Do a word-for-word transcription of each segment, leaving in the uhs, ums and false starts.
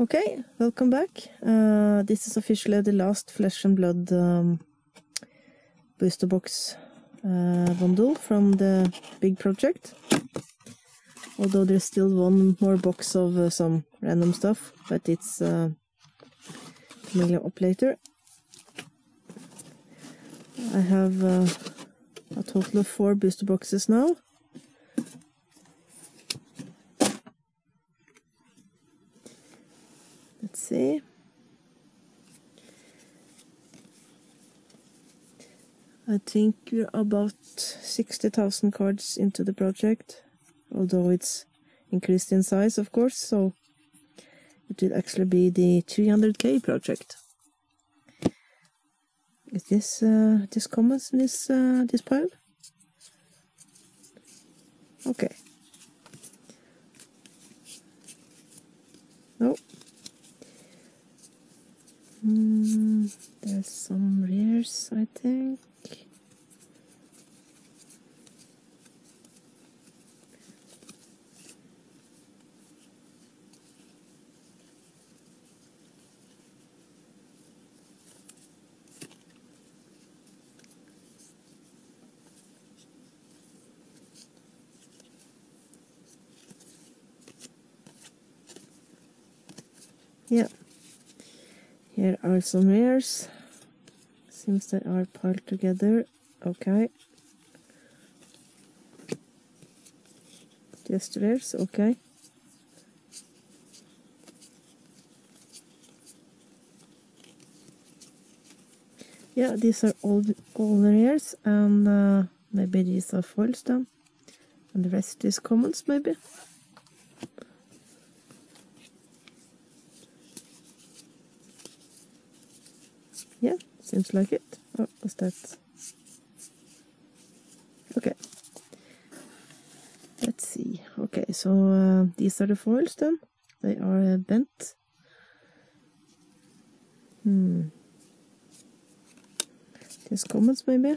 Okay, welcome back. Uh, this is officially the last Flesh and Blood um, booster box uh, bundle from the big project. Although there's still one more box of uh, some random stuff, but it's uh, coming up later. I have uh, a total of four booster boxes now. Let's see. I think we're about sixty thousand cards into the project, although it's increased in size, of course, so it will actually be the three hundred K project. Is this uh, this commons in this uh, this pile? Okay. No. Mm, there's some rares, I think. Yeah. Here are some rares. Seems they are piled together. Okay. Just rares, okay. Yeah, these are all, all the rares, and uh, maybe these are foils then. And the rest is commons, maybe. Yeah, seems like it. Oh, what's that? Okay. Let's see. Okay, so uh, these are the foils then. They are uh, bent. Hmm. Just commons, maybe.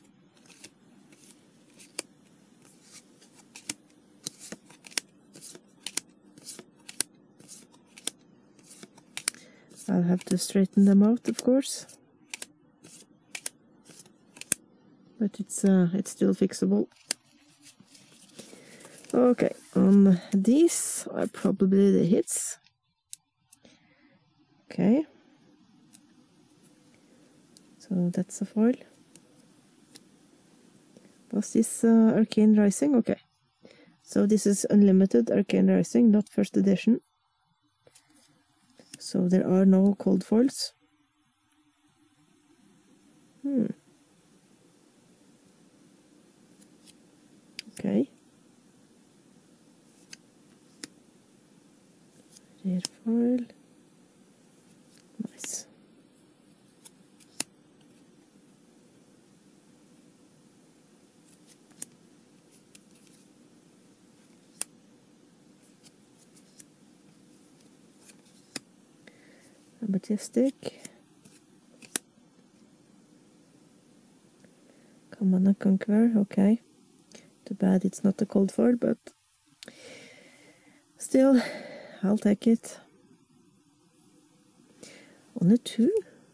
I'll have to straighten them out, of course. But it's uh, it's still fixable. Okay, um, these are probably the hits. Okay. So that's a foil. Was this uh, Arcane Rising? Okay. So this is Unlimited Arcane Rising, not first edition. So there are no cold foils. Hmm. Okay. Rare foil. Nice. Majestic. Command and Conqueror, okay. Too bad it's not a cold foil, but still, I'll take it. Only two?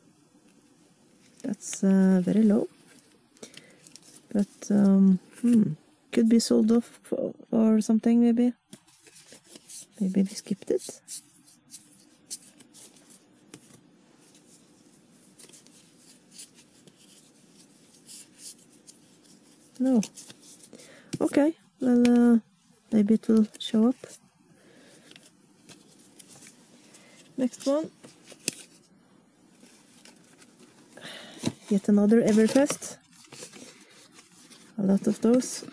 That's uh, very low. But, um, hmm, could be sold off for, or something, maybe. Maybe we skipped it. No. Okay, well, uh, maybe it will show up. Next one. Yet another Everfest. A lot of those.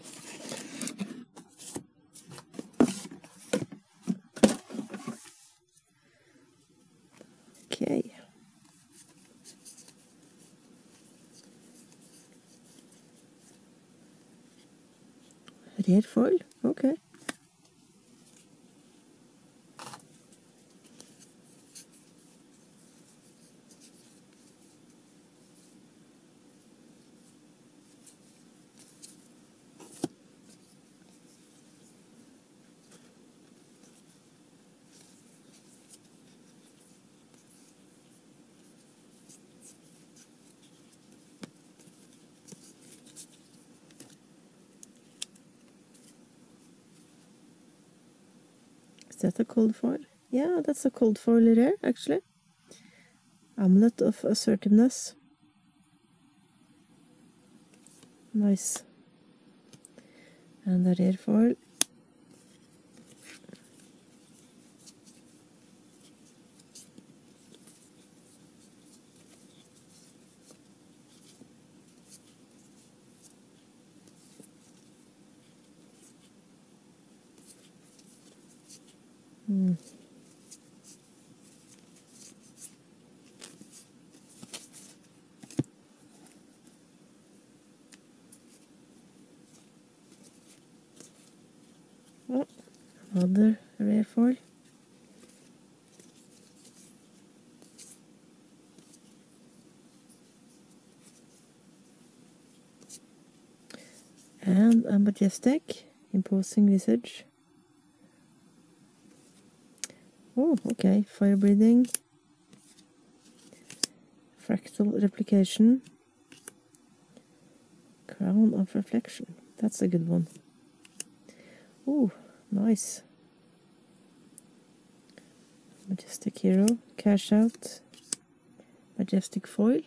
Okay. Rare foil, okay. that a cold foil? Yeah, that's a cold foil rare, actually. Amulet of Assertiveness. Nice. And a rare foil. Hmm. Oh, another rare foil. And a majestic, imposing visage. Oh, okay, fire breathing. Fractal replication. Crown of reflection. That's a good one. Oh, nice. Majestic hero. Cash out. Majestic foil.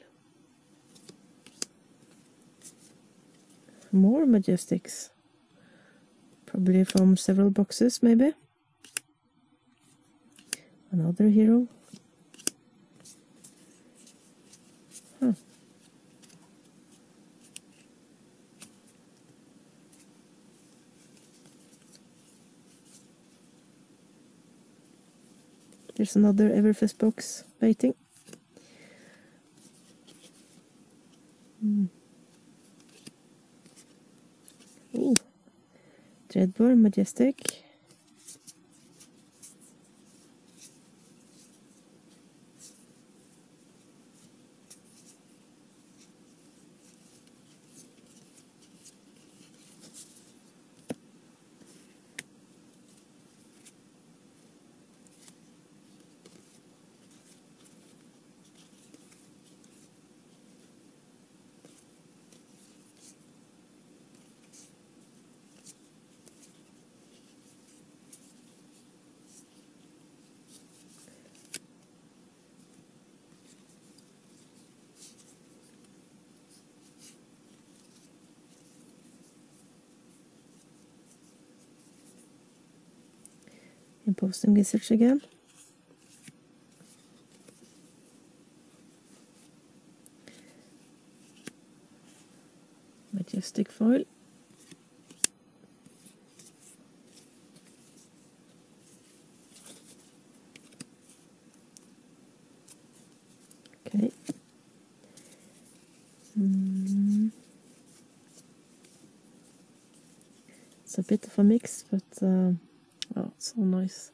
More majestics. Probably from several boxes, maybe. Another hero. Huh. There's another Everfest box waiting. Hmm. Ooh. Dreadbore, majestic. Imposing visage again. Majestic foil. Okay. Mm. It's a bit of a mix, but uh, oh, it's so nice.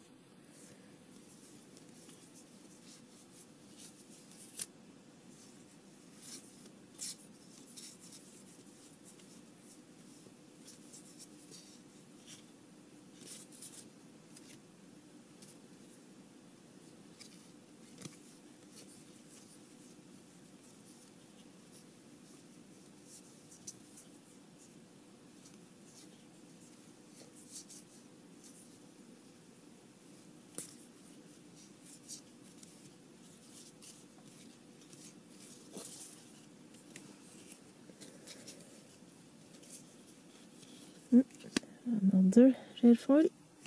Mm. Another rare foil.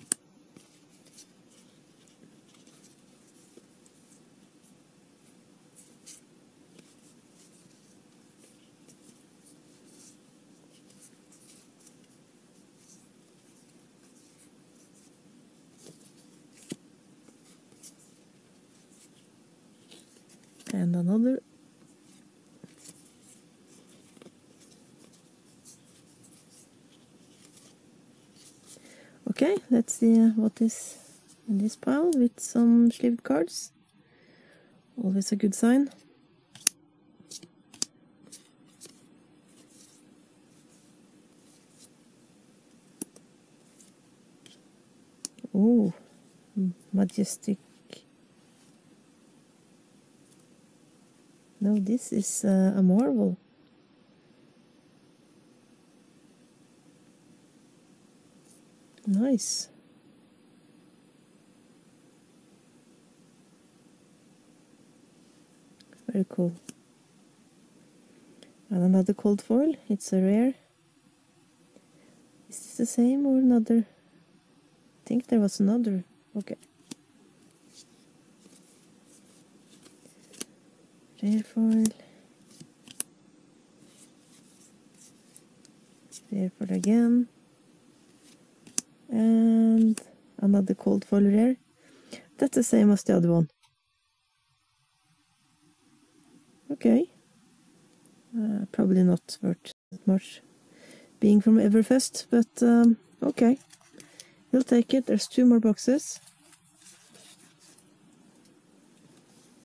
And another. Okay, let's see what is in this pile with some sleeved cards. Always a good sign. Oh, majestic. No, this is uh, a marvel. Nice. Very cool. And another cold foil. It's a rare. Is this the same or another? I think there was another. Okay. Rare foil. Rare foil again. And another cold foil rare. That's the same as the other one. Okay. Uh, probably not worth that much being from Everfest, but um, okay. We'll take it. There's two more boxes.